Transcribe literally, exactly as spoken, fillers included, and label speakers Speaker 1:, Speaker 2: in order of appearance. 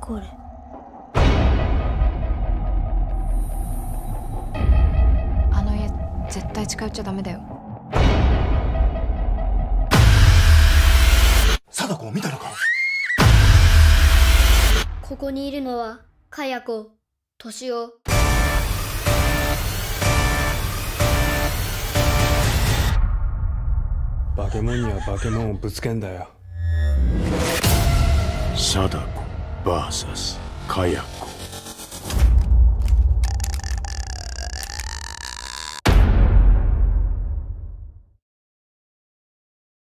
Speaker 1: これ。
Speaker 2: あの家絶対近寄っちゃダメだよ。
Speaker 3: 貞子を見たのか？
Speaker 1: ここにいるのはかや子、としお。
Speaker 4: 化け物には化け物をぶつけんだよ。
Speaker 3: 貞子 ブイエス かや子。